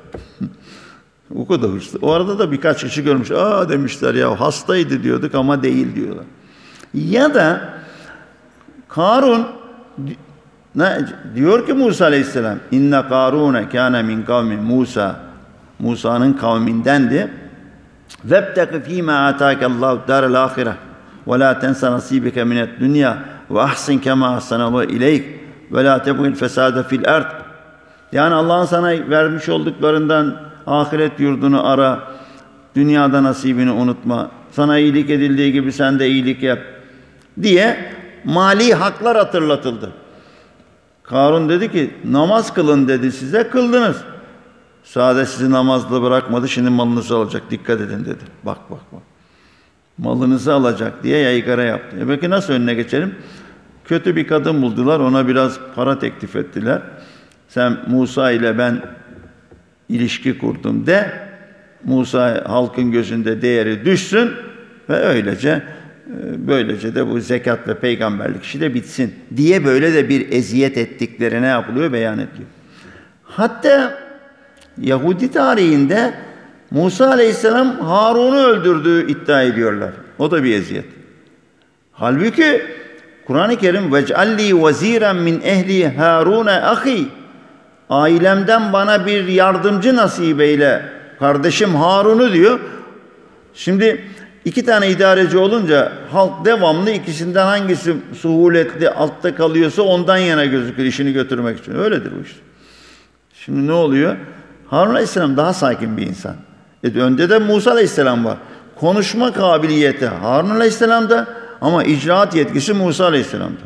O kadar hırslı. O arada da birkaç kişi görmüş. Aa demişler ya hastaydı diyorduk ama değil diyorlar. Ya da Karun ne, diyor ki Musa Aleyhisselam inne Karune kâne min kavmi Musa Musa'nın kavmindendi. Vebteki fîmâ âtâkellâhu dârel âhire ve lâ tensa nasîbeke minet dünya ve ahsin kemâ ahsanallahu ileyk ve lâ tebgil fesâde fil erd. Yani Allah'ın sana vermiş olduklarından ahiret yurdunu ara, dünyada nasibini unutma, sana iyilik edildiği gibi sen de iyilik yap diye mali haklar hatırlatıldı. Karun dedi ki namaz kılın dedi size, kıldınız. Sade sizi namazla bırakmadı, şimdi malınızı alacak, dikkat edin dedi. Bak bak bak. Malınızı alacak diye yaygara yaptı. E peki nasıl önüne geçelim? Kötü bir kadın buldular, ona biraz para teklif ettiler. Sen Musa ile ben ilişki kurdum de, Musa halkın gözünde değeri düşsün ve öylece böylece de bu zekat ve peygamberlik işi de bitsin diye böyle de bir eziyet ettikleri ne yapılıyor? Beyan ediliyor. Hatta Yahudi tarihinde Musa Aleyhisselam Harun'u öldürdüğü iddia ediyorlar. O da bir eziyet. Halbuki Kur'an-ı Kerim vec'alli vaziren min ehli Harun ahi, ailemden bana bir yardımcı nasip eyle kardeşim Harun'u diyor. Şimdi iki tane idareci olunca halk devamlı ikisinden hangisi suhuletli altta kalıyorsa ondan yana gözükür işini götürmek için. Öyledir bu iş. Şimdi ne oluyor? Harun Aleyhisselam daha sakin bir insan. E önde de Musa Aleyhisselam var. Konuşma kabiliyeti Harun Aleyhisselam'da ama icraat yetkisi Musa Aleyhisselam'da.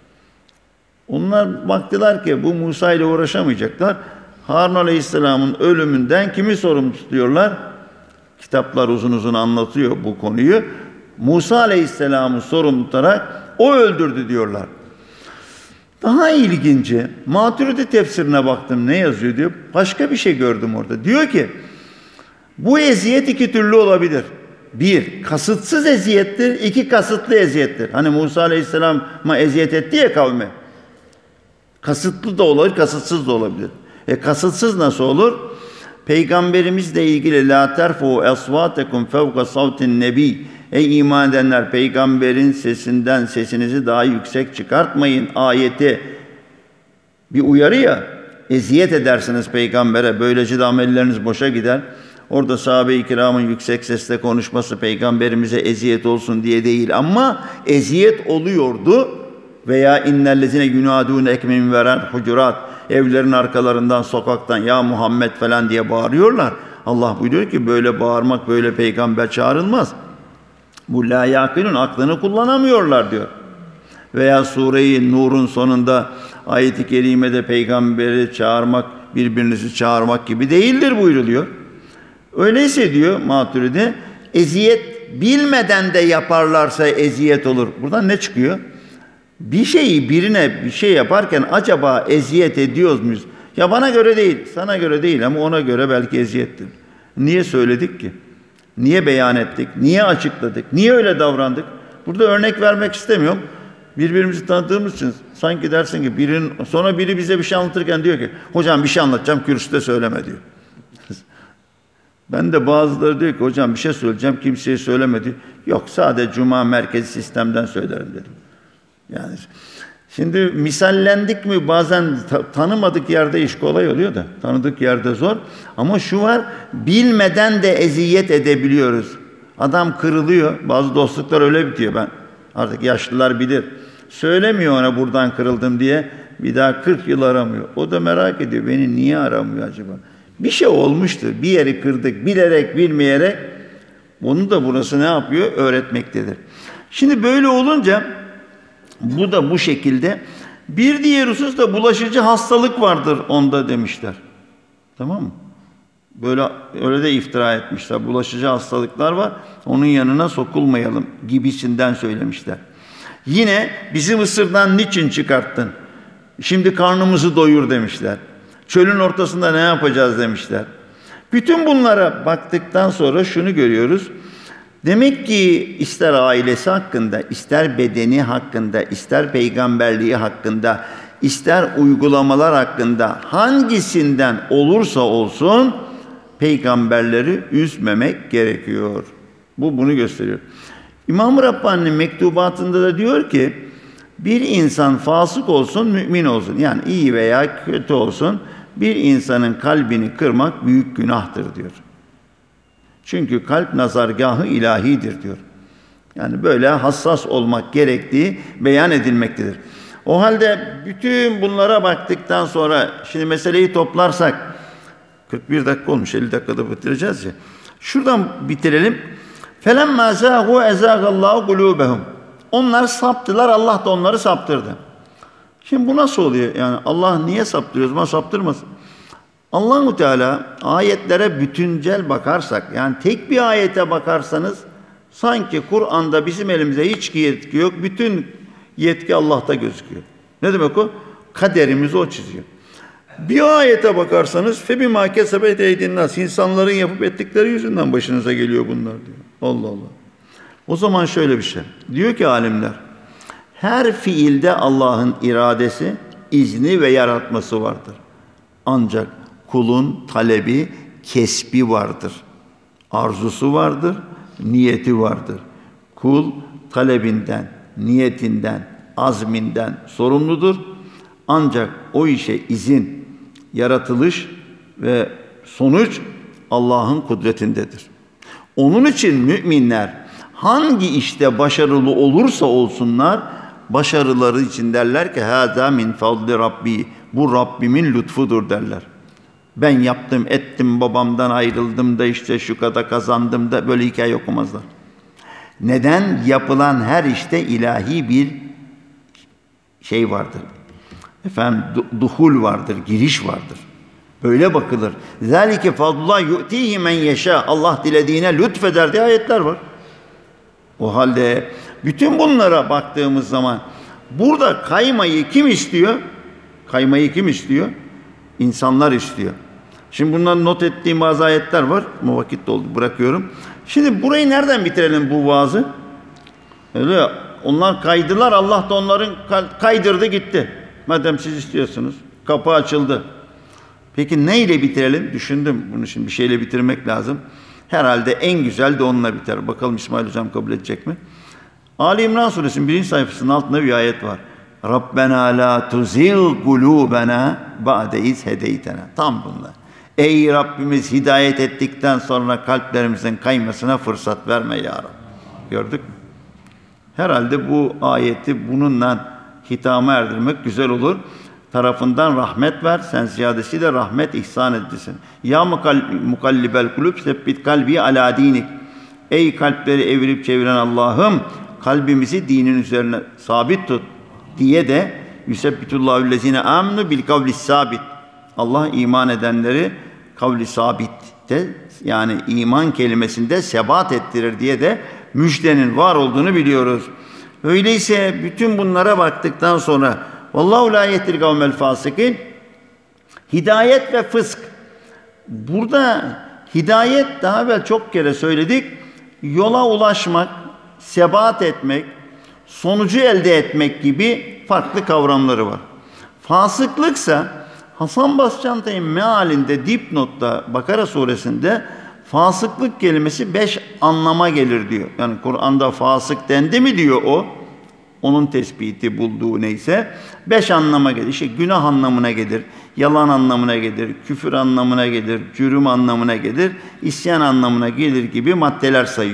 Onlar baktılar ki bu Musa ile uğraşamayacaklar. Harun Aleyhisselam'ın ölümünden kimi sorumlu tutuyorlar? Kitaplar uzun uzun anlatıyor bu konuyu. Musa Aleyhisselam'ı sorumlu tutarak o öldürdü diyorlar. Daha ilginci, Maturidi tefsirine baktım ne yazıyor diyor. Başka bir şey gördüm orada. Diyor ki bu eziyet iki türlü olabilir. Bir, kasıtsız eziyettir. İki, kasıtlı eziyettir. Hani Musa Aleyhisselam'a eziyet etti ya kavme. Kasıtlı da olabilir, kasıtsız da olabilir. E kasıtsız nasıl olur? Peygamberimizle ilgili la terfu esvatekum fevka savtin nebi. Ey iman edenler, peygamberin sesinden sesinizi daha yüksek çıkartmayın ayeti bir uyarı ya. Eziyet edersiniz peygambere, böylece de amelleriniz boşa gider. Orada sahabe-i kiramın yüksek sesle konuşması peygamberimize eziyet olsun diye değil ama eziyet oluyordu. Veya innellezine yunadun ekmin veren hucurat, evlerin arkalarından, sokaktan ya Muhammed falan diye bağırıyorlar. Allah buyuruyor ki böyle bağırmak, böyle peygamber çağrılmaz. Bu la yakilun, aklını kullanamıyorlar diyor. Veya Sure-i Nur'un sonunda ayet-i kerimede peygamberi çağırmak, birbirinizi çağırmak gibi değildir buyruluyor. Öyleyse diyor Maturidi, eziyet bilmeden de yaparlarsa eziyet olur. Buradan ne çıkıyor? Bir şeyi birine bir şey yaparken acaba eziyet ediyoruz muyuz? Ya bana göre değil, sana göre değil ama ona göre belki eziyettir. Niye söyledik ki? Niye beyan ettik? Niye açıkladık? Niye öyle davrandık? Burada örnek vermek istemiyorum. Birbirimizi tanıdığımız için sanki dersin ki birinin, sonra biri bize bir şey anlatırken diyor ki hocam bir şey anlatacağım, kürsüde söyleme diyor. Ben de bazıları diyor ki hocam bir şey söyleyeceğim, kimseye söyleme diyor. Yok, sadece cuma merkezi sistemden söylerim dedim. Yani şimdi misallendik mi bazen ta tanımadık yerde iş kolay oluyor da tanıdık yerde zor. Ama şu var, bilmeden de eziyet edebiliyoruz. Adam kırılıyor. Bazı dostluklar öyle bitiyor. Ben artık yaşlılar bilir. Söylemiyor ona buradan kırıldım diye. Bir daha kırk yıl aramıyor. O da merak ediyor. Beni niye aramıyor acaba? Bir şey olmuştur. Bir yeri kırdık. Bilerek, bilmeyerek. Onu da burası ne yapıyor? Öğretmektedir. Şimdi böyle olunca bu da bu şekilde. Bir diğer husus da bulaşıcı hastalık vardır onda demişler. Tamam mı? Böyle öyle de iftira etmişler. Bulaşıcı hastalıklar var. Onun yanına sokulmayalım gibisinden söylemişler. Yine bizi Mısır'dan niçin çıkarttın? Şimdi karnımızı doyur demişler. Çölün ortasında ne yapacağız demişler. Bütün bunlara baktıktan sonra şunu görüyoruz. Demek ki ister ailesi hakkında, ister bedeni hakkında, ister peygamberliği hakkında, ister uygulamalar hakkında hangisinden olursa olsun peygamberleri üzmemek gerekiyor. Bu bunu gösteriyor. İmam-ı Rabbani'nin mektubatında da diyor ki bir insan fasık olsun, mümin olsun. Yani iyi veya kötü olsun. Bir insanın kalbini kırmak büyük günahtır diyor. Çünkü kalp nazargahı ilahidir diyor. Yani böyle hassas olmak gerektiği beyan edilmektedir. O halde bütün bunlara baktıktan sonra şimdi meseleyi toplarsak kırk bir dakika olmuş, elli dakikada bitireceğiz ya. Şuradan bitirelim. فَلَمَّا زَاغُوا اَزَاغَ اللّٰهُ قُلُوبَهُمْ Onlar saptılar, Allah da onları saptırdı. Şimdi bu nasıl oluyor? Yani Allah niye saptırıyor? O zaman saptırmasın. Allah-u Teala ayetlere bütüncel bakarsak, yani tek bir ayete bakarsanız sanki Kur'an'da bizim elimize hiç yetki yok. Bütün yetki Allah'ta gözüküyor. Ne demek o? Kaderimizi o çiziyor. Bir ayete bakarsanız فَبِمَا كَسَبَتْ اَيْدِي النَّاسِ İnsanların yapıp ettikleri yüzünden başınıza geliyor bunlar diyor. Allah Allah. O zaman şöyle bir şey. Diyor ki alimler, her fiilde Allah'ın iradesi, izni ve yaratması vardır. Ancak kulun talebi, kesbi vardır. Arzusu vardır, niyeti vardır. Kul talebinden, niyetinden, azminden sorumludur. Ancak o işe izin, yaratılış ve sonuç Allah'ın kudretindedir. Onun için müminler hangi işte başarılı olursa olsunlar, başarıları için derler ki hâzâ min fadli Rabbi, bu Rabbimin lütfudur derler. Ben yaptım, ettim, babamdan ayrıldım da işte şu kadar kazandım da böyle hikaye okumazlar. Neden? Yapılan her işte ilahi bir şey vardır. Efendim duhul vardır, giriş vardır. Böyle bakılır. Zalike fadlullah yu'tihi men yeşâ. Allah dilediğine lütfeder diye ayetler var. O halde bütün bunlara baktığımız zaman burada kaymayı kim istiyor? Kaymayı kim istiyor? İnsanlar istiyor. Şimdi bundan not ettiğim bazı ayetler var. Ama vakit doldu, bırakıyorum. Şimdi burayı nereden bitirelim bu vaazı? Öyle, onlar kaydılar, Allah da onların kaydırdı gitti. Madem siz istiyorsunuz, kapı açıldı. Peki neyle bitirelim? Düşündüm, bunu şimdi bir şeyle bitirmek lazım. Herhalde en güzel de onunla biter. Bakalım İsmail Hocam kabul edecek mi? Ali İmran Suresinin birinci sayfasının altında bir ayet var. Rabbena la tuzil kulubena ba'de iz hedeytena. Tam bunlar. Ey Rabbimiz, hidayet ettikten sonra kalplerimizin kaymasına fırsat verme ya Rabbi. Gördük mü? Herhalde bu ayeti bununla hitama erdirmek güzel olur. Tarafından rahmet ver, sen ziyadesiyle rahmet ihsan ettisin. Ya mukallibel kulub sebbit kalbi ala dinik. Ey kalpleri evirip çeviren Allah'ım, kalbimizi dinin üzerine sabit tut diye de yusebbitullahüllezine amnu bil kavli sabit. Allah iman edenleri kavli sabitte, yani iman kelimesinde sebat ettirir diye de müjdenin var olduğunu biliyoruz. Öyleyse bütün bunlara baktıktan sonra vallahu la yehdil kavmel fasikin, hidayet ve fısk. Burada hidayet, daha evvel çok kere söyledik, yola ulaşmak, sebat etmek, sonucu elde etmek gibi farklı kavramları var. Fasıklıksa Hasan Basçantay'ın mealinde dipnotta Bakara suresinde fasıklık kelimesi beş anlama gelir diyor. Yani Kur'an'da fasık dendi mi diyor o. Onun tespiti bulduğu neyse beş anlama gelir. İşte günah anlamına gelir, yalan anlamına gelir, küfür anlamına gelir, cürüm anlamına gelir, isyan anlamına gelir gibi maddeler sayıyor.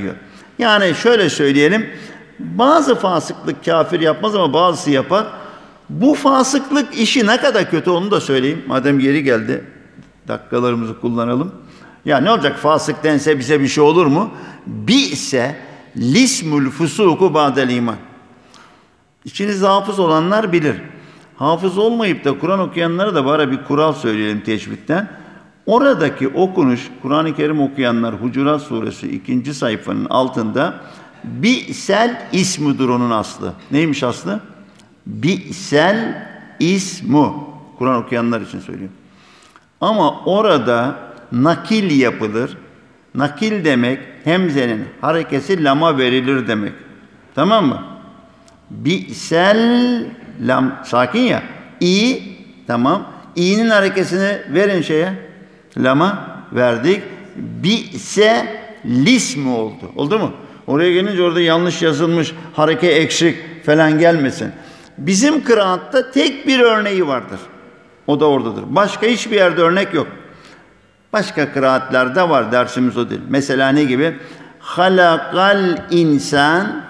Yani şöyle söyleyelim, bazı fasıklık kafir yapmaz ama bazısı yapar. Bu fasıklık işi ne kadar kötü onu da söyleyeyim. Madem yeri geldi, dakikalarımızı kullanalım. Ya ne olacak fasık dense bize bir şey olur mu? Bi'se lismul fusuku ba'del iman. İçinizde hafız olanlar bilir. Hafız olmayıp da Kur'an okuyanlara da bari bir kural söyleyelim teşbihten. Oradaki okunuş, Kur'an-ı Kerim okuyanlar Hucurat Suresi ikinci sayfanın altında bi'sel ismudur onun aslı. Neymiş aslı? Bi'sel ismu. Kur'an okuyanlar için söylüyorum. Ama orada nakil yapılır. Nakil demek hemzenin harekesi lama verilir demek. Tamam mı? Bi'sel lam sakin ya. İ tamam. İ'nin harekesini verin şeye. Lama verdik. Bi'se lismi oldu. Oldu mu? Oraya gelince orada yanlış yazılmış, hareke eksik falan gelmesin. Bizim kıraatta tek bir örneği vardır. O da oradadır. Başka hiçbir yerde örnek yok. Başka kıraatlerde var, dersimiz o değil. Mesela ne gibi? Halakal insan,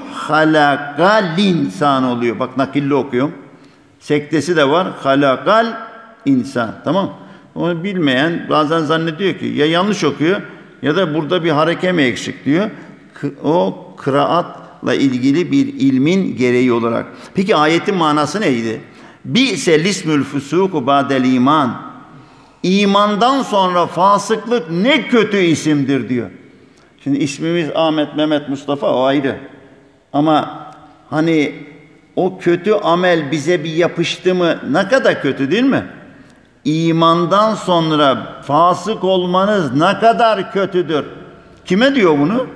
halakal insan oluyor. Bak nakilli okuyorum. Sektesi de var. Halakal insan. Tamam. Onu bilmeyen bazen zannediyor ki ya yanlış okuyor ya da burada bir hareke mi eksik diyor. O kıraatla ilgili bir ilmin gereği olarak. Peki ayetin manası neydi? Bi'se lismül fusuku ba'del iman. İmandan sonra fasıklık ne kötü isimdir diyor. Şimdi ismimiz Ahmet, Mehmet, Mustafa o ayrı. Ama hani o kötü amel bize bir yapıştı mı ne kadar kötü değil mi? İmandan sonra fasık olmanız ne kadar kötüdür. Kime diyor bunu?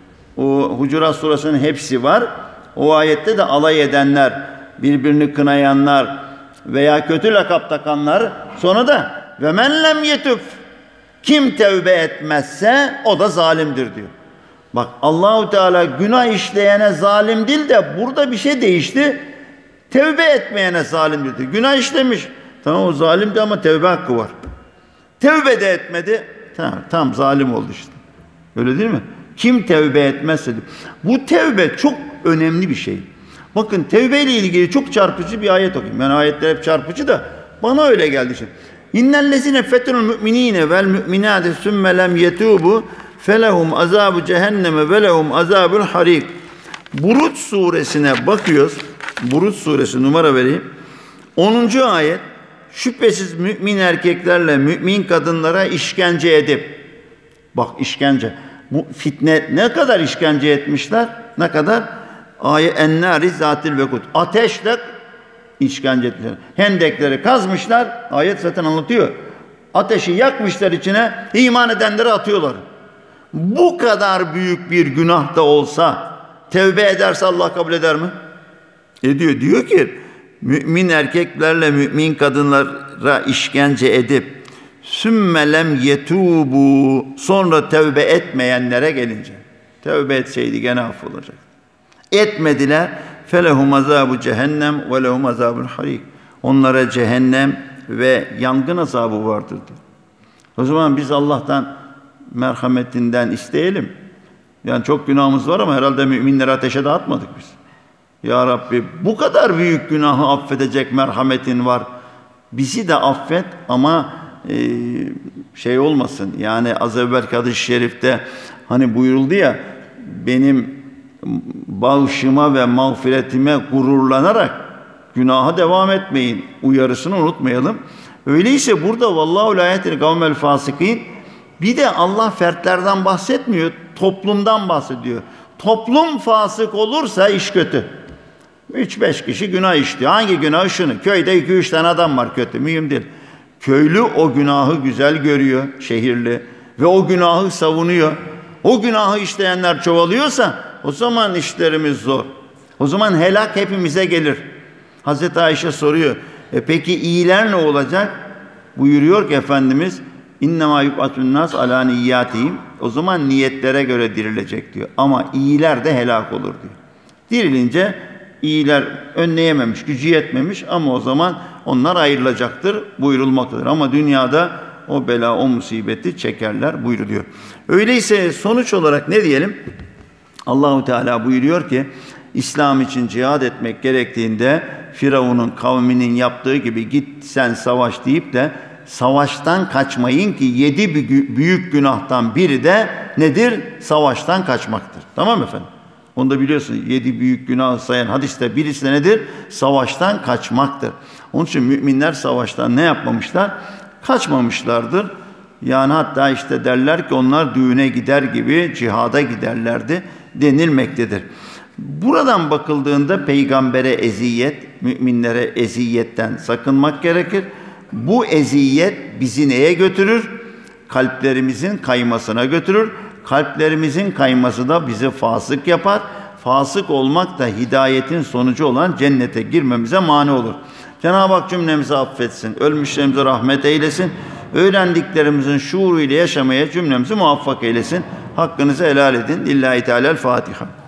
O Hucurat Suresi'nin hepsi var. O ayette de alay edenler, birbirini kınayanlar veya kötü lakap takanlar, sonra da ve men lem yetub, kim tevbe etmezse o da zalimdir diyor. Bak Allahu Teala günah işleyene zalim değil de burada bir şey değişti. Tevbe etmeyene zalimdir diyor. Günah işlemiş. Tamam o zalimdi ama tevbe hakkı var. Tevbe de etmedi. Tamam, tam zalim oldu işte. Öyle değil mi? Kim tevbe etmezse diyor. Bu tevbe çok önemli bir şey. Bakın tevbe ile ilgili çok çarpıcı bir ayet okuyayım. Ben ayetler hep çarpıcı da bana öyle geldi şimdi. İnnellezine fetunul müminine vel müminate sümme lem yetubu felehum azabu cehenneme ve lehum azabul harik. Buruç suresine bakıyoruz. Buruç suresi numara vereyim. onuncu ayet. Şüphesiz mümin erkeklerle mümin kadınlara işkence edip, bak işkence, bu fitne ne kadar işkence etmişler, ne kadar? Ayet ennâri zatil vekut, ateşle işkence etmişler. Hendekleri kazmışlar, ayet zaten anlatıyor. Ateşi yakmışlar içine, iman edenleri atıyorlar. Bu kadar büyük bir günah da olsa, tevbe ederse Allah kabul eder mi? Ediyor. Diyor ki, mümin erkeklerle mümin kadınlara işkence edip sümmelem yetubu, sonra tevbe etmeyenlere gelince, tevbe etseydi gene affolacak. Etmediler. Felehum azabu cehennem ve lehum azabul harik. Onlara cehennem ve yangın azabı vardır diyor. O zaman biz Allah'tan merhametinden isteyelim. Yani çok günahımız var ama herhalde müminleri ateşe de atmadık biz. Ya Rabbi bu kadar büyük günahı affedecek merhametin var. Bizi de affet ama e, şey olmasın. Yani az evvelki hadis-i şerifte hani buyuruldu ya, benim bağışıma ve mağfiretime gururlanarak günaha devam etmeyin uyarısını unutmayalım. Öyleyse burada vallahu la yehdil kavmel fasikin, bir de Allah fertlerden bahsetmiyor, toplumdan bahsediyor. Toplum fasık olursa iş kötü. Üç beş kişi günah işliyor. Hangi günah? Şunu. Köyde iki üç tane adam var, kötü. Mühim değil. Köylü o günahı güzel görüyor, şehirli. Ve o günahı savunuyor. O günahı işleyenler çoğalıyorsa o zaman işlerimiz zor. O zaman helak hepimize gelir. Hazreti Ayşe soruyor. E peki iyiler ne olacak? Buyuruyor ki Efendimiz İnnemâ yub'atun nâs alâ niyyâtihim. O zaman niyetlere göre dirilecek diyor. Ama iyiler de helak olur diyor. Dirilince iyiler önleyememiş, gücü yetmemiş ama o zaman onlar ayrılacaktır buyurulmaktadır. Ama dünyada o bela, o musibeti çekerler buyuruluyor. Öyleyse sonuç olarak ne diyelim? Allahu Teala buyuruyor ki İslam için cihad etmek gerektiğinde Firavun'un kavminin yaptığı gibi git sen savaş deyip de savaştan kaçmayın ki yedi büyük günahtan biri de nedir? Savaştan kaçmaktır. Tamam mı efendim? Onu da biliyorsun. Yedi büyük günah sayan hadiste birisi de nedir? Savaştan kaçmaktır. Onun için müminler savaştan ne yapmamışlar? Kaçmamışlardır. Yani hatta işte derler ki onlar düğüne gider gibi cihada giderlerdi denilmektedir. Buradan bakıldığında peygambere eziyet, müminlere eziyetten sakınmak gerekir. Bu eziyet bizi neye götürür? Kalplerimizin kaymasına götürür. Kalplerimizin kayması da bizi fasık yapar. Fasık olmak da hidayetin sonucu olan cennete girmemize mani olur. Cenab-ı Hak cümlemizi affetsin, ölmüşlerimize rahmet eylesin. Öğrendiklerimizin şuuruyla yaşamaya cümlemizi muvaffak eylesin. Hakkınızı helal edin. Lillahi Teala'l-Fatiha.